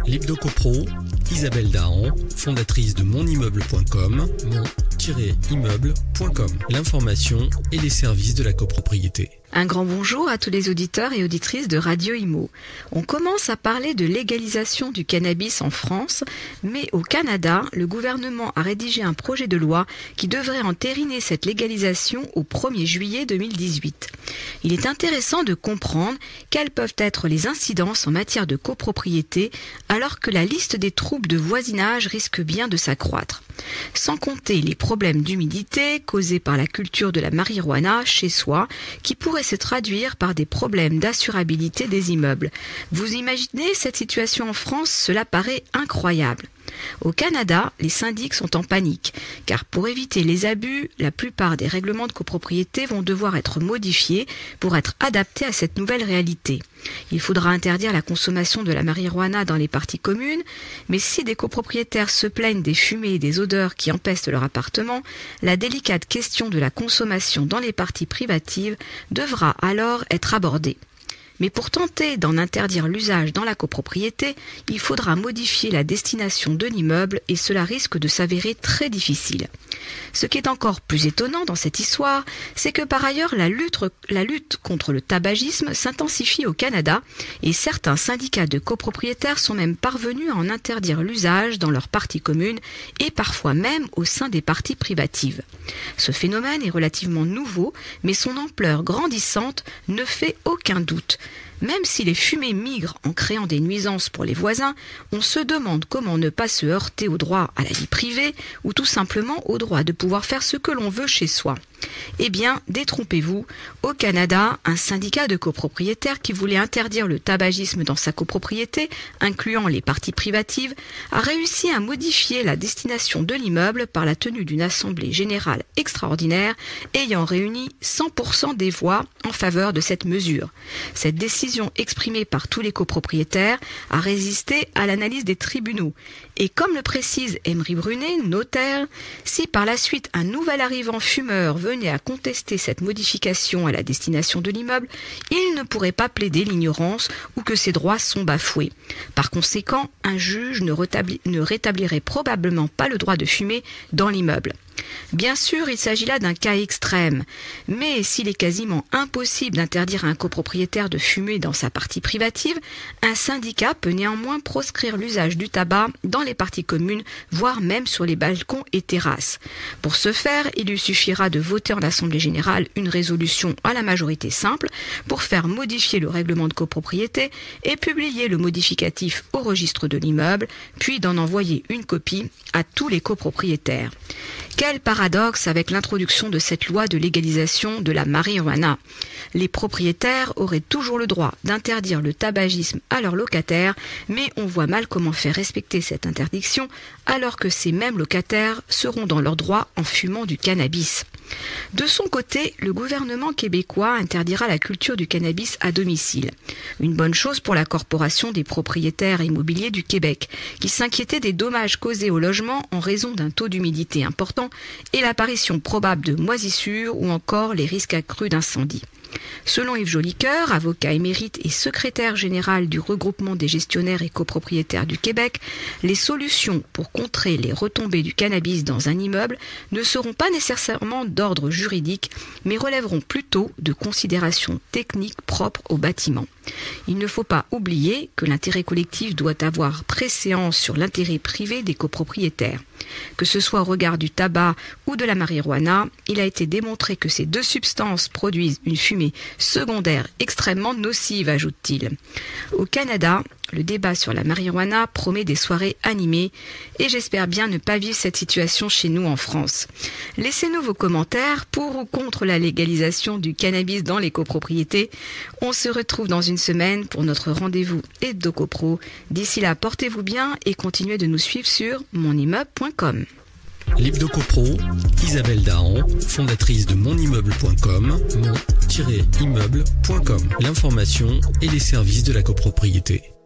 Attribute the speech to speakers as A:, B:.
A: L'Hebdo-Copro, Isabelle Dahan, fondatrice de monimmeuble.com, mon-immeuble.com. L'information et les services de la copropriété.
B: Un grand bonjour à tous les auditeurs et auditrices de Radio Imo. On commence à parler de légalisation du cannabis en France, mais au Canada, le gouvernement a rédigé un projet de loi qui devrait entériner cette légalisation au 1er juillet 2018. Il est intéressant de comprendre quelles peuvent être les incidences en matière de copropriété, alors que la liste des troubles de voisinage risque bien de s'accroître. Sans compter les problèmes d'humidité causés par la culture de la marijuana chez soi, qui pourraient se traduire par des problèmes d'assurabilité des immeubles. Vous imaginez cette situation en France? Cela paraît incroyable. Au Canada, les syndics sont en panique, car pour éviter les abus, la plupart des règlements de copropriété vont devoir être modifiés pour être adaptés à cette nouvelle réalité. Il faudra interdire la consommation de la marijuana dans les parties communes, mais si des copropriétaires se plaignent des fumées et des odeurs qui empestent leur appartement, la délicate question de la consommation dans les parties privatives devra alors être abordée. Mais pour tenter d'en interdire l'usage dans la copropriété, il faudra modifier la destination de l'immeuble et cela risque de s'avérer très difficile. Ce qui est encore plus étonnant dans cette histoire, c'est que par ailleurs la lutte contre le tabagisme s'intensifie au Canada et certains syndicats de copropriétaires sont même parvenus à en interdire l'usage dans leurs parties communes et parfois même au sein des parties privatives. Ce phénomène est relativement nouveau, mais son ampleur grandissante ne fait aucun doute. Même si les fumées migrent en créant des nuisances pour les voisins, on se demande comment ne pas se heurter au droit à la vie privée ou tout simplement au droit de pouvoir faire ce que l'on veut chez soi. Eh bien, détrompez-vous, au Canada, un syndicat de copropriétaires qui voulait interdire le tabagisme dans sa copropriété, incluant les parties privatives, a réussi à modifier la destination de l'immeuble par la tenue d'une assemblée générale extraordinaire ayant réuni 100% des voix en faveur de cette mesure. Cette décision exprimée par tous les copropriétaires a résisté à l'analyse des tribunaux. Et comme le précise Emery Brunet, notaire, si par la suite un nouvel arrivant fumeur venait à contester cette modification à la destination de l'immeuble, il ne pourrait pas plaider l'ignorance ou que ses droits sont bafoués. Par conséquent, un juge ne rétablirait probablement pas le droit de fumer dans l'immeuble. Bien sûr, il s'agit là d'un cas extrême, mais s'il est quasiment impossible d'interdire à un copropriétaire de fumer dans sa partie privative, un syndicat peut néanmoins proscrire l'usage du tabac dans les parties communes, voire même sur les balcons et terrasses. Pour ce faire, il lui suffira de voter en assemblée générale une résolution à la majorité simple pour faire modifier le règlement de copropriété et publier le modificatif au registre de l'immeuble, puis d'en envoyer une copie à tous les copropriétaires. Quel paradoxe avec l'introduction de cette loi de légalisation de la marijuana. Les propriétaires auraient toujours le droit d'interdire le tabagisme à leurs locataires, mais on voit mal comment faire respecter cette interdiction alors que ces mêmes locataires seront dans leurs droits en fumant du cannabis. De son côté, le gouvernement québécois interdira la culture du cannabis à domicile. Une bonne chose pour la Corporation des propriétaires immobiliers du Québec, qui s'inquiétait des dommages causés au logement en raison d'un taux d'humidité important et l'apparition probable de moisissures ou encore les risques accrus d'incendie. Selon Yves Jolicoeur, avocat émérite et secrétaire général du regroupement des gestionnaires et copropriétaires du Québec, les solutions pour contrer les retombées du cannabis dans un immeuble ne seront pas nécessairement d'ordre juridique, mais relèveront plutôt de considérations techniques propres au bâtiment. Il ne faut pas oublier que l'intérêt collectif doit avoir préséance sur l'intérêt privé des copropriétaires. Que ce soit au regard du tabac ou de la marijuana, il a été démontré que ces deux substances produisent une fumée secondaire extrêmement nocive, ajoute-t-il. Au Canada, le débat sur la marijuana promet des soirées animées et j'espère bien ne pas vivre cette situation chez nous en France. Laissez-nous vos commentaires pour ou contre la légalisation du cannabis dans les copropriétés. On se retrouve dans une semaine pour notre rendez-vous Hebdo-Copro. D'ici là, portez-vous bien et continuez de nous suivre sur monimmeuble.com.
A: L'Hebdo-Copro, Isabelle Dahan, fondatrice de monimmeuble.com, mon-immeuble.com. L'information et les services de la copropriété.